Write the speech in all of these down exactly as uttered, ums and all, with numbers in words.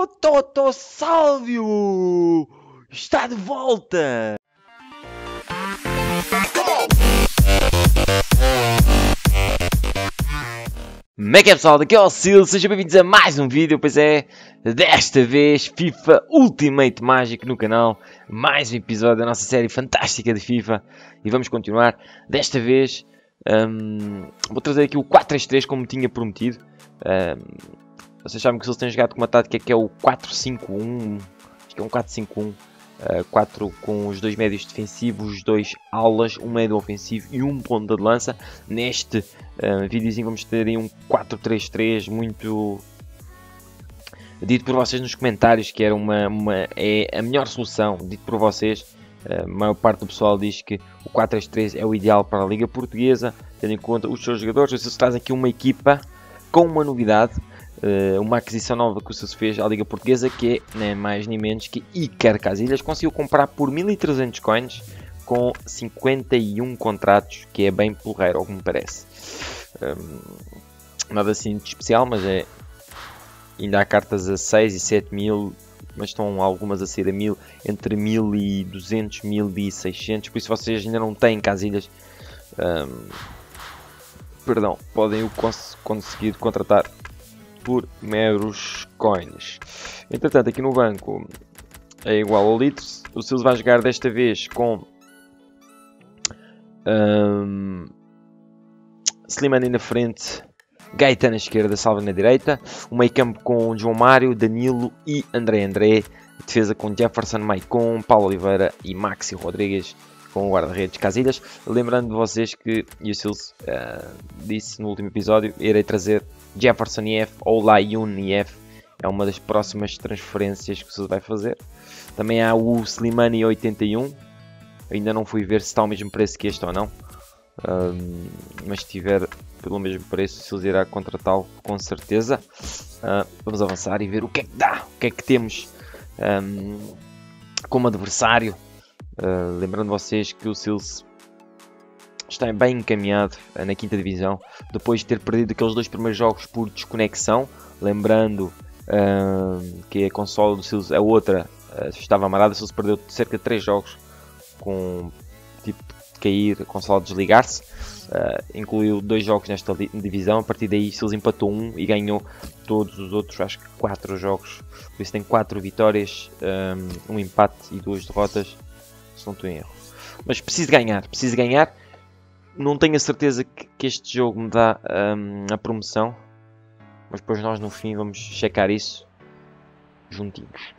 Toto Sálvio está de volta! Como é que é, pessoal? Daqui é o Sil, sejam bem-vindos a mais um vídeo. Pois é, desta vez FIFA Ultimate Mágico no canal. Mais um episódio da nossa série fantástica de FIFA. E vamos continuar. Desta vez um, vou trazer aqui o quatro três três como tinha prometido. um, Vocês sabem que eles têm jogado com uma tática que é o quatro cinco um. Acho que é um quatro cinco um. Uh, quatro com os dois médios defensivos, dois alas, um médio ofensivo e um ponta de lança. Neste uh, videozinho vamos ter aí um quatro três três muito dito por vocês nos comentários, que era uma, uma, é a melhor solução, dito por vocês. Uh, a maior parte do pessoal diz que o quatro três três é o ideal para a Liga Portuguesa, tendo em conta os seus jogadores. Vocês trazem aqui uma equipa com uma novidade. Uh, uma aquisição nova que o Sus fez à Liga Portuguesa, que é nem mais nem menos que Iker Casillas. Conseguiu comprar por mil e trezentos coins com cinquenta e um contratos, que é bem porreiro, ao que me parece. Um, nada assim de especial, mas é, ainda há cartas a seis e sete mil, mas estão algumas a ser a mil, entre mil e duzentos, mil e seiscentos, por isso vocês ainda não têm Casillas. Um, perdão, podem o cons conseguir contratar por meros coins. Entretanto, aqui no banco é igual ao litro. O Silva vai jogar desta vez com um, Slimani na frente, Gaeta na esquerda, Salva na direita. O meio campo com João Mário, Danilo e André André. Defesa com Jefferson, Maicon, Paulo Oliveira e Maxi Rodrigues, com o guarda-redes Casillas. Lembrando de vocês que o Silva uh, disse no último episódio, irei trazer Jefferson I F ou Layun I F. É uma das próximas transferências que o Silva vai fazer. Também há o Slimani oitenta e um. Ainda não fui ver se está ao mesmo preço que este ou não. Um, mas se tiver pelo mesmo preço, o Silva irá contratá-lo com certeza. Uh, vamos avançar e ver o que é que dá. O que é que temos um, como adversário. Uh, lembrando vocês que o Silva está bem encaminhado uh, na quinta divisão, depois de ter perdido aqueles dois primeiros jogos por desconexão. Lembrando uh, que a consola do Silva, a outra, uh, estava amarrada. O Silva perdeu cerca de três jogos com tipo de cair, a consola desligar-se. Uh, incluiu dois jogos nesta divisão. A partir daí o Silva empatou um e ganhou todos os outros, acho que quatro jogos. Por isso tem quatro vitórias, um, um empate e duas derrotas, se não estou em erro. Mas preciso ganhar, preciso ganhar. Não tenho a certeza que, que este jogo me dá um, a promoção, mas depois nós no fim vamos checar isso juntinhos.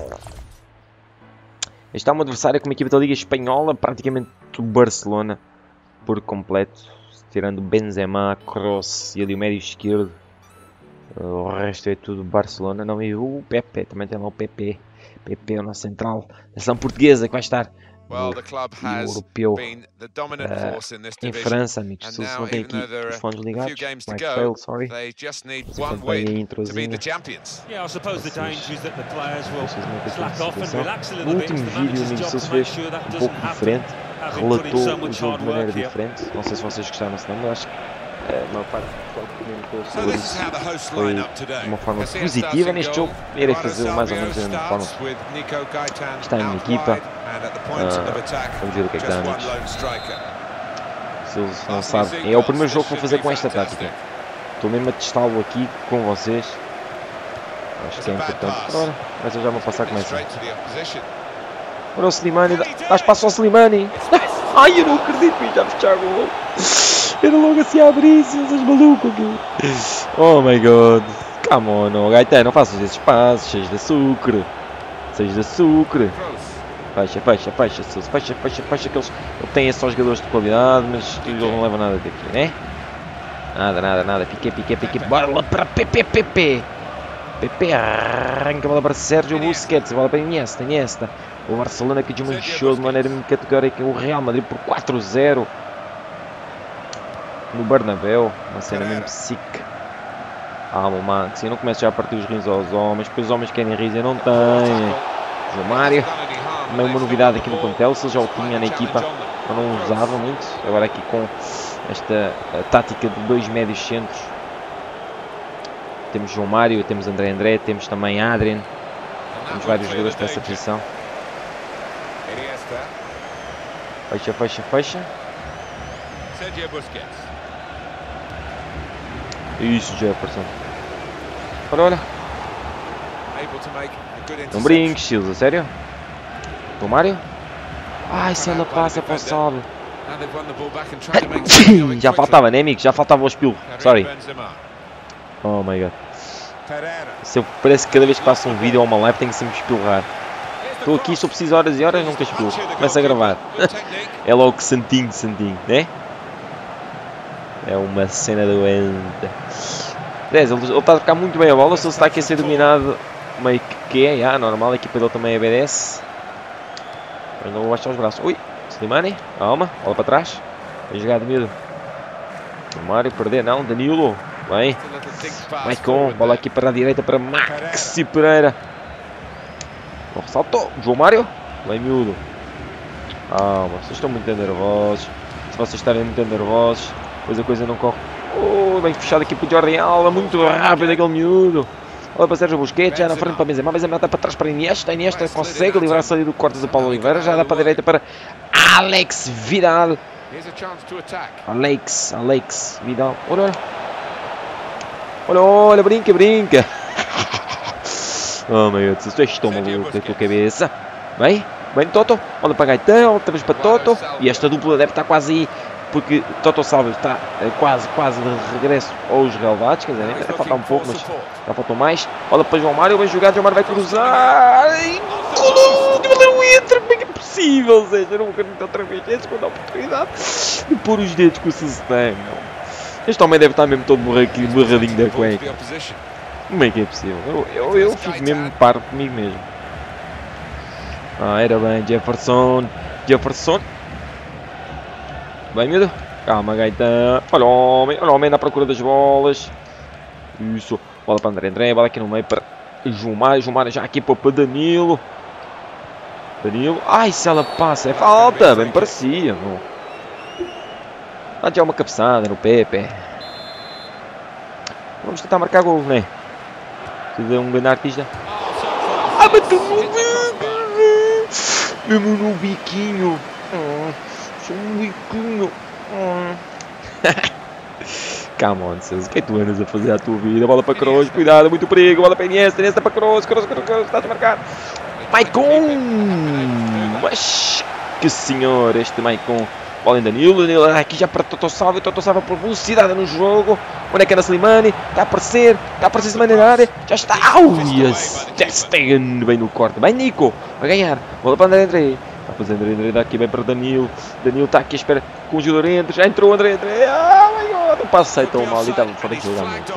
Este é um adversário com uma equipa da Liga Espanhola, praticamente o Barcelona por completo, tirando Benzema, Kroos e ali o médio esquerdo. O resto é tudo Barcelona. Não, e o Pepe, também tem lá o Pepe. Pepe é o nosso central, nação portuguesa, que vai estar Well, the club has europeu been the dominant force in this em division. França, amigos. Se não tem aqui os fones ligados, vai fail, sorry. They just need Mas one acompanhem a win to be introzinha. the champions. Yeah, I suppose the danger is that the players will Vocês não têm slack off and situação. relax a No little bit. último It's the vídeo, manager's amigos, job se to fez make sure that um doesn't pouco happen. diferente. Having put in so Relatou o much jogo hard de maneira work here. diferente. Não sei se vocês gostaram, se não, mas acho que a maior parte do pessoal que comentou So sobre this is isso how the hosts foi line up today. de uma forma Casillas positiva. starts Neste in jogo goal. irei Ricardo fazer mais ou Salvio menos da mesma forma. starts with Nico Gaitan Está em minha out equipa. wide, and at the point Ah, of attack, vamos ver o que é que just dá, one amigos. lone striker. Se eles não sabem, é o primeiro jogo que vou fazer com esta tática. Estou mesmo a testá-lo aqui com vocês. Acho que é importante. Ora, mas eu já vou passar com essa. Straight to the opposition. Ora, o Slimani, dá, dá espaço ao Slimani. Ai, eu não acredito que já fecharam logo. Era logo assim a abrir, vocês malucos aqui. Oh my god. Come on, no. Gaeta, não faças esses passos, cheios de açúcar. Cheios de açúcar. Fecha, fecha, fecha, fecha, fecha, fecha, que eles têm só jogadores de qualidade, mas eles não levam nada daqui, né? Nada, nada, nada. Piqué, piqué, piqué. Bora lá para Pepe, Pepe. Pepe arranca a bola para Sérgio Busquets, a bola para Iniesta, Iniesta. O Barcelona que desmanchou de maneira muito categórica o Real Madrid por quatro a zero no Bernabéu, uma cena mesmo sick. Ah, o Max, eu não começo já a partir os rins aos homens, porque os homens querem rir e não têm. João Mário, também uma novidade aqui no plantel, se ele já o tinha na equipa, mas não usava muito. Agora aqui com esta tática de dois médios centros. Temos João Mário, temos André André, temos também Adrien, Temos vários jogadores para essa posição. Iniesta. Fecha, fecha, fecha. Sergio Busquets. Isso, Jefferson. Olha, olha. Able to make a good Não interception. brinques, Silva, sério? O Mário? Ai, se ela passa para o salve. And they've won the ball back and tried to make something of it Já quickly. faltava, né, amigo? Já faltava o espirro. Karim Sorry. Benzema. Oh my god. Pereira. Se eu, parece que cada vez que faço um vídeo ou uma live tenho que sempre espirrar. Estou aqui, só preciso horas e horas, nunca espirro. Começo a gravar. Good technique. É logo santinho, santinho, né? É uma cena doente. dez, ele está a tocar muito bem a bola, se ele está aqui a ser dominado meio que que é, já, normal, a equipa dele também obedece. Mas não vou baixar os braços. Ui, Slimani, calma, bola para trás. Vai jogar de medo. O Mário perder, não, Danilo, bem. Just a little dig pass Maicon, forward bola there. aqui para a direita para Maxi Pereira. Não ressaltou, João Mário, bem miúdo. Calma, vocês estão muito nervosos. Se vocês estarem muito nervosos, depois a coisa não corre. Oh, bem fechado aqui para o Jordi Alba, muito rápido aquele miúdo. Olha para Sérgio Busquets, já na frente para Benzema, Benzema está para trás para Iniesta, Iniesta consegue livrar-se ali do corte do Paulo Oliveira, já dá para a direita para Alex Vidal. Here's a chance to attack. Alex, Alex Vidal, olha, olha. Olha, olha, brinca, brinca. Oh meu Deus, tu estou maluco da tua cabeça. Bem, bem Toto, olha para Gaetão, outra vez para Toto. E esta dupla deve estar quase aí, porque Toto Salvio está eh, quase, quase de regresso aos relevados. Quer dizer, ainda vai faltar um pouco, mas já faltou mais. Olha para João Mário, bem jogado, João Mário vai cruzar. Ai, não entra, como é que é possível, Zé? Eu não acredito outra vez, é a segunda oportunidade de pôr os dedos com o Sustain. Este homem deve estar mesmo todo borradinho, borradinho da Ball to cueca. the opposition. Como é que é possível? Eu, eu, eu fico mesmo parvo comigo mesmo. Ah, era bem, Jefferson. Jefferson. Bem, miúdo. Calma, Gaetão. Olha o homem, olha o homem na procura das bolas. Isso. Bola para André. André, bola aqui no meio para João Mário. João Mário já aqui para o Danilo. Danilo. Ai, se ela passa, é falta. Bem parecia. Não. Dá já uma cabeçada no pé, pé. Vamos tentar marcar gol, né? Se um grande artista. Ah, bateu no biquinho! Mesmo no biquinho! Só um biquinho! Come on, Celso, o que é que tu andas a fazer à tua vida? Bola para Kroos, cuidado, muito perigo! Bola para Iniesta, Iniesta para Kroos, Kroos, Kroos, Kroos, está a marcar! Maicon! Mas que senhor, este Maicon! Bola em Danilo, Danilo aqui já para Toto Salvio, Toto Salvio por velocidade no jogo. Onde é que anda Slimani? Está a aparecer, está a aparecer Slimani na área. Já está, au, yes, Ter Stegen, bem no corte, bem Nico, vai ganhar. Bola para André André, está a fazer André André daqui, bem para Danilo. Danilo está aqui à espera com o jogador entre, já entrou André André. Ah, my God, o passo sai tão mal e estava fora daquilo da mão.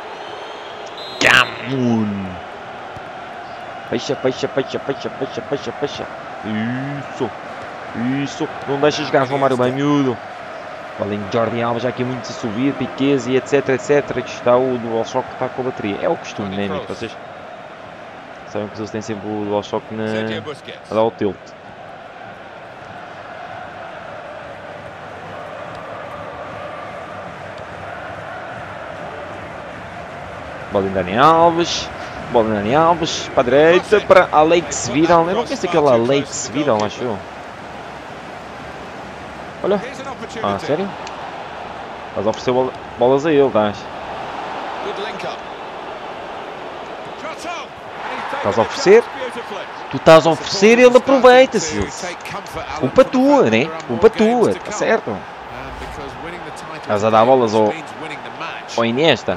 Camun. Fecha, fecha, fecha, fecha, fecha, fecha, fecha. Isso. Isso, não deixa jogar João Mário bem miúdo. Além de Jordi Alba já aqui muito a subir, Piquez e etc, etc. Aqui está o DualShock que está com a bateria. É o costume, né, amigo? Vocês sabem que eles têm sempre o DualShock na... a dar o tilt. Bola em Dani Alves. Bola em Dani Alves. Para a direita, para Alex Vidal. Eu não conheço aquele Alex Vidal, acho eu. Olha. Ah, sério? Estás a oferecer bola, bolas a ele, estás? Estás a oferecer? Tu estás a oferecer e ele aproveita-se. Culpa tua, né? Culpa tua, está certo? Estás a dar bolas ao, ao Iniesta.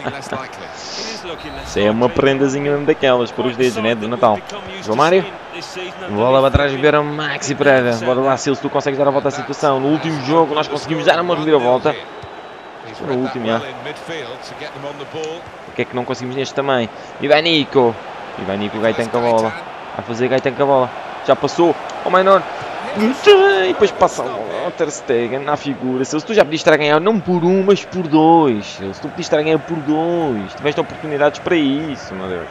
Isso é uma prendazinha mesmo daquelas, por os dedos, né? Do Natal. João Mário. Bola para trás ver a Maxi Pereira. Bora lá, Silvio, tu consegues dar a volta à situação. No último jogo nós conseguimos dar uma reviravolta. No último, já. O que é que não conseguimos neste também? E vai Nico. E vai Nico, Gaetão com a bola. Vai fazer Gaetão com a bola. Já passou. Oh, Mainor. E depois passa o Ter Stegen na figura. Se tu já pediste estar a ganhar não por um, mas por dois. Se tu pediste estar a ganhar por dois. Tiveste oportunidades para isso, meu Deus.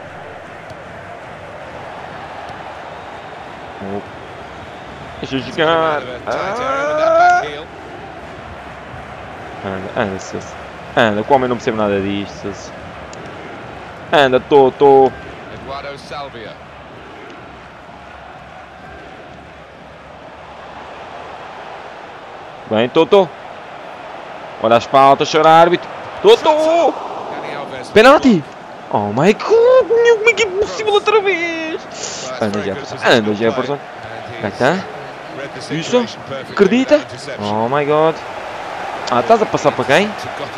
Oh. Deixa eu jogar. Ah. Anda, anda, Celso. Anda, que o homem não percebe nada disto, Celso. Anda, tô, tô. Eduardo Salvia. Bem, Toto. Olha as faltas, senhor árbitro. Toto! Dani Alves. Penalti! Oh my god! Como é que é possível outra vez? Anda, Jefferson. Anda, Jefferson. Cá está. Isso? Acredita? Oh my god. Ah, estás a passar para quem?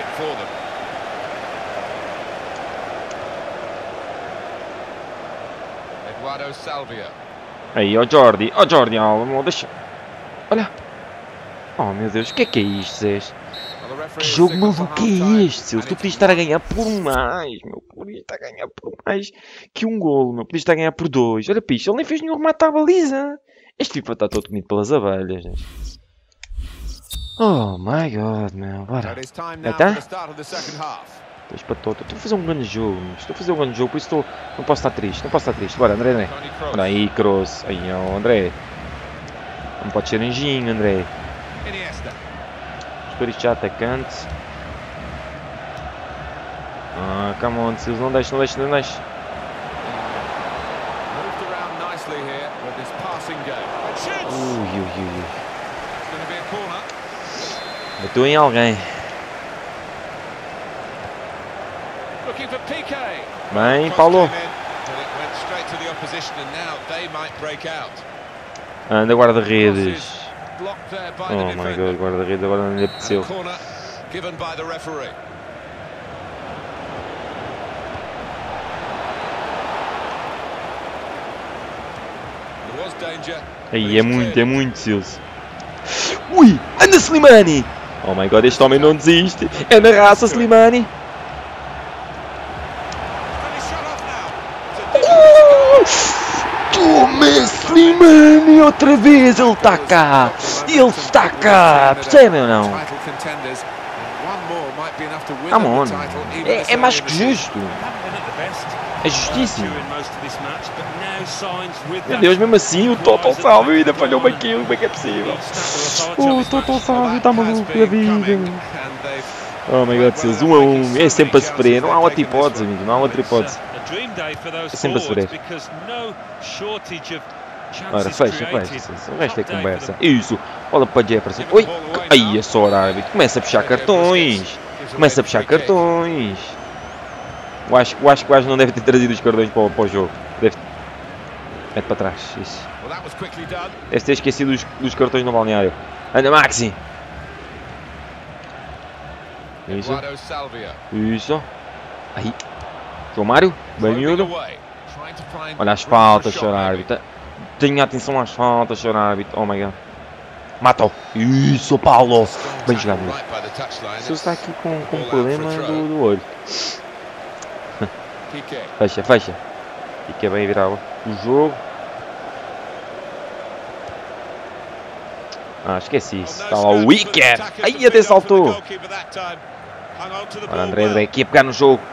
Eduardo Salvia. Aí, ó Jordi. Ó Jordi, ó, deixa. Olha. Oh meu Deus, o que é que é isto, Zés? Que jogo maluco é este, Silso? Tu podias estar a ganhar por mais, meu. Podias estar a ganhar por mais que um golo, meu. Podias estar a ganhar por dois. Olha, picho, ele nem fez nenhum remate à baliza. Este FIFA está todo comido pelas abelhas. Né? Oh my god, meu. Bora. Já está? Dois para todo. Estou a fazer um grande jogo, meu. Estou a fazer um grande jogo, por isso estou... não posso estar triste. Não posso estar triste. Bora, André, André. Bora aí, Kroos. Aí, ó, André. Não pode ser anjinho, André. Isto já atacante. Ah, come on, Sills, não deixe, não deixe, não deixe. Ui, ui, ui. Bateu em alguém. Bem, Paulo. Anda, guarda-redes. Oh my god, guarda-redes agora não lhe apeteceu. Aí é muito, é muito, Silso. Ui, anda Slimani! Oh my god, este homem não desiste. É na raça, Slimani. Toma, Slimani, outra vez ele está cá. Ele está cá, percebem ou não? Come on. É, é mais que justo. É justíssimo. Meu Deus, mesmo assim o Toto Salvio ainda falhou-me aquilo, como é que é possível? O Toto Salvio está maluco da vida. Oh my god, Sills, um a um, é sempre a sofrer, não há outra hipótese, amigo, não há outra hipótese. É sempre a sofrer. Ora, fecha, fecha, Sills, o resto é conversa. Isso, olha para Jefferson. Oi, aí é só árbitro, começa a puxar cartões, começa a puxar cartões. Eu acho, eu acho que quase não deve ter trazido os cartões para o, para o jogo. Deve... Mete para trás, isso. Deve ter esquecido os, os cartões no balneário. Anda, Maxi! Isso. Isso. Aí. João Mário, bem miúdo. Olha as faltas, senhor árbitro. Tenha atenção às faltas, senhor árbitro. Oh my god. Mata-o. Isso, Paulo. Bem jogado. Você está aqui com, com um problema do, do olho. Fecha, fecha. Fica bem virado o jogo. Ah, esqueci isso. Está lá o Wicker. Aí até saltou. Olha, André, André aqui a pegar no jogo.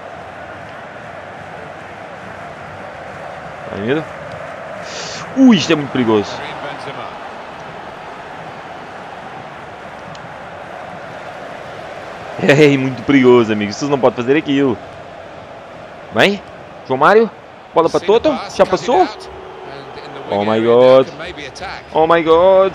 Vai, medo. Ui, isto é muito perigoso. É muito perigoso, amigo. Vocês não podem fazer aquilo. Bem, João Mário. Bola para Toto. Já passou. Oh my god. Oh my god.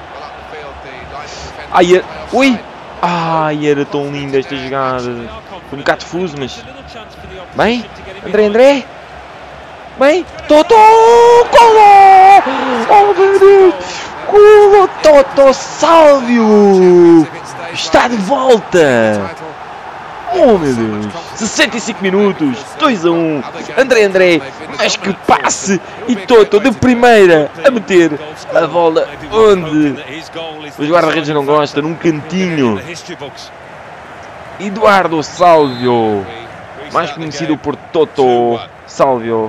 Ai, era... Ui. Ai, era tão linda esta jogada. Foi um bocado difuso, mas... Bem, André, André. Bem, Toto. Golo. Oh meu Deus. Golo, Toto Salvio. Está de volta. Oh meu Deus, sessenta e cinco minutos, dois a um, André André, mais que passe e Toto de primeira a meter a bola onde os guarda-redes não gostam, num cantinho. Eduardo Salvio, mais conhecido por Toto Salvio,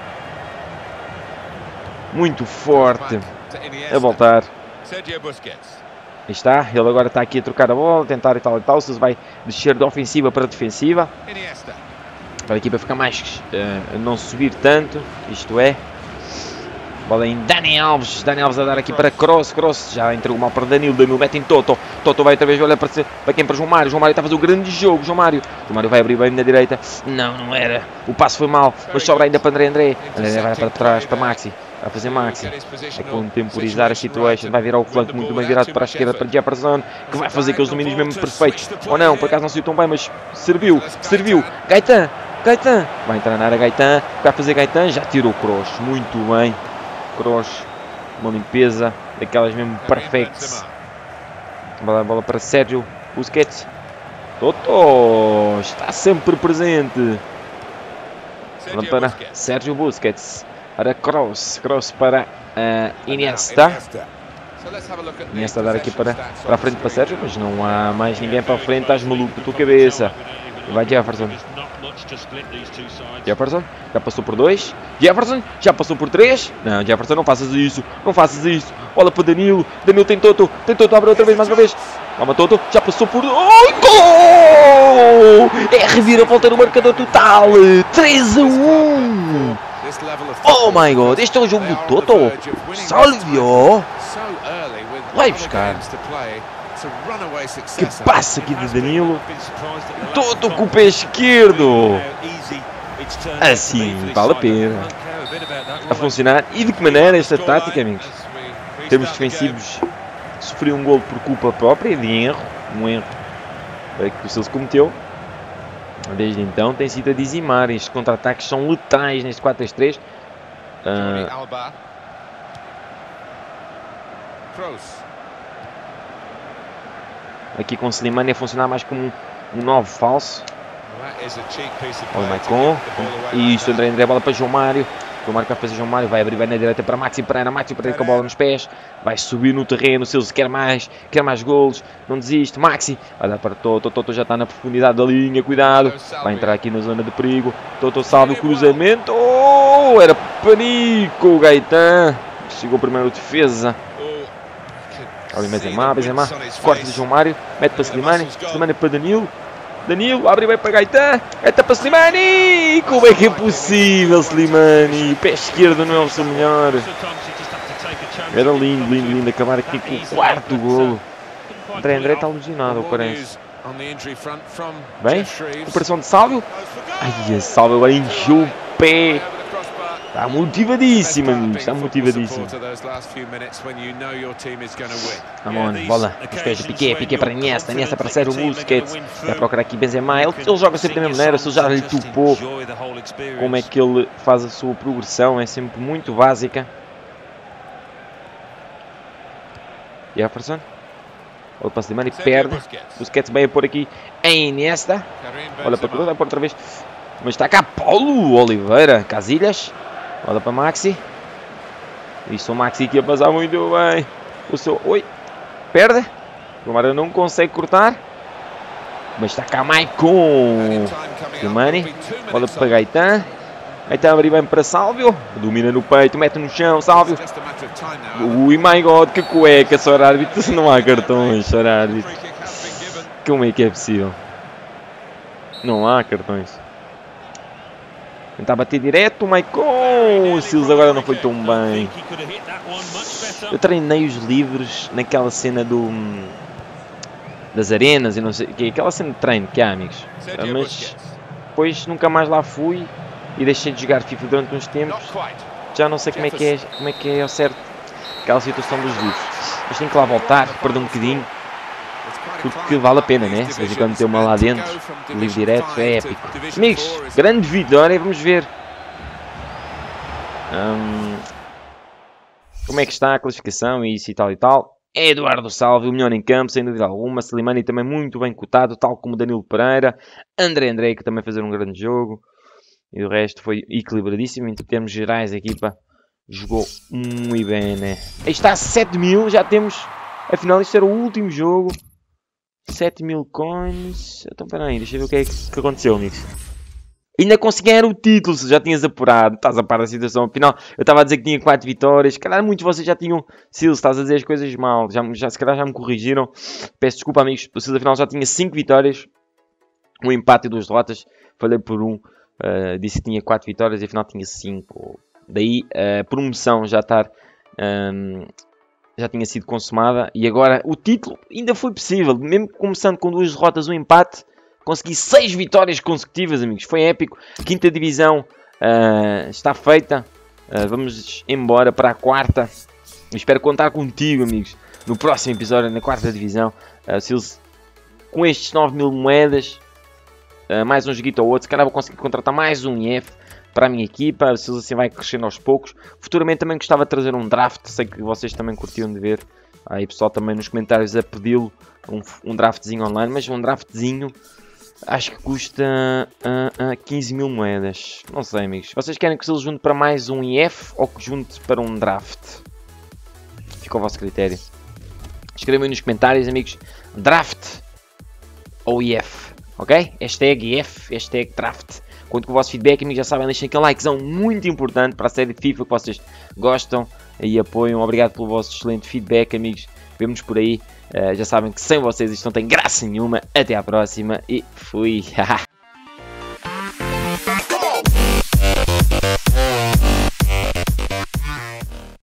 muito forte, a voltar. Aí está, ele agora está aqui a trocar a bola, tentar e tal e tal, se vai descer de ofensiva para defensiva, para a equipa ficar mais, uh, não subir tanto, isto é, Bola em Dani Alves. Dani Alves a dar aqui para Kroos. Kroos já entregou mal para Danilo. Danilo mete em Toto. Toto vai outra vez olhar para, para quem? Para João Mário. João Mário está a fazer um grande jogo. João Mário. João Mário vai abrir bem na direita. Não, não era. O passo foi mal. Mas sobra ainda para André André. André André vai para trás para Maxi. Vai fazer Maxi. É contemporizar a situation. Vai virar o flanco muito bem virado para a esquerda para Jefferson. Que vai fazer aqueles domínios mesmo perfeitos. Ou não, por acaso não saiu tão bem, mas serviu. Serviu. Gaetan. Gaetan. Vai entrar na área Gaetan. Vai fazer Gaetan. Já tirou o Kroos. Muito bem. Kroos, uma limpeza daquelas mesmo perfeitas. Bola, bola para Sérgio Busquets. Toto está sempre presente. Bola para Sérgio Busquets. Para Kroos. Kroos para uh, Iniesta. Iniesta a dar aqui para, para a frente para Sérgio, mas não há mais ninguém para a frente. Estás maluco da tua cabeça. E vai Jefferson. Jefferson, já passou por dois. Jefferson, já passou por três. Não, Jefferson, não faças isso. Não faças isso. Bola para Danilo. Danilo tem Toto. Tem Toto, abre outra vez, mais uma vez. Calma, Toto, já passou por... Oh, gol! É reviravolta no marcador total. três a um. Oh my God, este é o jogo do Toto. Salvio. Vai buscar. Que passa aqui de Danilo. Toto com o pé esquerdo. Assim, vale a pena. A funcionar. E de que maneira esta tática, amigos? Em termos defensivos, sofreu um golo por culpa própria, de erro. Um erro que o Silva cometeu. Desde então tem sido a dizimar. Estes contra-ataques são letais neste quatro três três. Uh, aqui com o Slimani a funcionar mais como um, um nove falso. Olha o Maicon. E isso, André André, bola para João Mário. João Mário vai fazer João Mário, vai abrir bem na direita para Maxi Pereira. Maxi Pereira com a bola nos pés. Vai subir no terreno. Silva quer mais, quer mais golos. Não desiste. Maxi vai dar para Toto. Toto já está na profundidade da linha. Cuidado. Vai entrar aqui na zona de perigo. Toto salva o cruzamento. Oh, era panico o Gaetan. Chegou primeiro o defesa. Ali Benzema, Benzema. Corte de João Mário. Mete para Slimani. Slimani para Danilo. Danilo, abre bem para Gaetan. Gaetan para Slimani. Como é que é possível, Slimani? Pé esquerdo não é o seu melhor. Era lindo, lindo, lindo. Acabar aqui com o quarto golo. André André está alucinado, parece. Bem, recuperação de Salvio. Ai, a Salvio agora encheu o pé. Está motivadíssimo, amigo. Está motivadíssimo. Vamos, bola. Busquets, Piqué, Piqué para Iniesta. Iniesta para Sérgio Busquets. Vai procurar aqui Benzema. Ele, ele joga sempre da mesma maneira. Se ele já lhe topou como é que ele faz a sua progressão. É sempre muito básica. Jefferson. Olha para Slimani e perde. Busquets bem a pôr aqui em Iniesta. Olha para tudo, vai pôr outra vez. Mas está cá Paulo Oliveira. Casilhas. Olha para Maxi. Isso, o Maxi aqui a passar muito bem. O seu... Oi. Perde. O Mário não consegue cortar. Mas está cá Maicon. Slimani. Olha para Gaetan. Gaetan abre bem para Salvio. Domina no peito. Mete no chão. Salvio. Ui, my God. Que cueca, senhor árbitro. Não há cartões, senhor árbitro. Como é que é possível? Não há cartões. Tentar bater direto, o Maicon. O Silva agora não foi tão bem. Eu treinei os livros naquela cena do das arenas e não sei o que. Aquela cena de treino que há, amigos. Mas depois nunca mais lá fui e deixei de jogar FIFA durante uns tempos. Já não sei como é que é, como é que é ao certo aquela situação dos livros. Mas tenho que lá voltar, perder um bocadinho. Porque vale a pena, né? Se vez em quando tem uma lá dentro, livro direto, é épico. Amigos, grande vitória, vamos ver hum, como é que está a classificação e isso e tal e tal. Eduardo Salvio, o melhor em campo, sem dúvida alguma. Slimani também muito bem cotado, tal como Danilo Pereira. André André, que também fazer um grande jogo. E o resto foi equilibradíssimo. Em termos gerais, a equipa jogou muito bem, né? Aí está, sete mil, já temos. Afinal, isto era o último jogo. sete mil coins. Então, peraí, deixa eu ver o que é que aconteceu, amigos. Ainda consegui ganhar o título, se já tinhas apurado. Estás a par da situação. Afinal, eu estava a dizer que tinha quatro vitórias. Se calhar muitos de vocês já tinham... Silva, estás a dizer as coisas mal. Já, já, se calhar já me corrigiram. Peço desculpa, amigos. O Silva, afinal, já tinha cinco vitórias. Um empate e duas derrotas. Falei por um. Uh, disse que tinha quatro vitórias e afinal tinha cinco. Daí a promoção já estar... Um, já tinha sido consumada. E agora o título ainda foi possível. Mesmo começando com duas derrotas, um empate. Consegui seis vitórias consecutivas, amigos. Foi épico. Quinta divisão uh, está feita. Uh, vamos embora para a quarta. Espero contar contigo, amigos, no próximo episódio, na quarta divisão. Uh, se eles, com estes nove mil moedas, uh, mais um joguito ou outro, se calhar vou conseguir contratar mais um I F para a minha equipa. Se eles assim vai crescendo aos poucos. Futuramente também gostava de trazer um draft. Sei que vocês também curtiam de ver. Aí pessoal também nos comentários a pedi-lo. Um, um draftzinho online. Mas um draftzinho acho que custa uh, uh, quinze mil moedas. Não sei, amigos. Vocês querem que se ele junte para mais um I F ou que junte para um draft? Fica ao vosso critério. Escrevam aí nos comentários, amigos. Draft ou I F, ok? Hashtag I F, hashtag draft. Conto com o vosso feedback, amigos. Já sabem, deixem aquele likezão muito importante para a série de FIFA que vocês gostam e apoiam. Obrigado pelo vosso excelente feedback, amigos. Vemo-nos por aí. Uh, já sabem que sem vocês isto não tem graça nenhuma. Até à próxima e fui.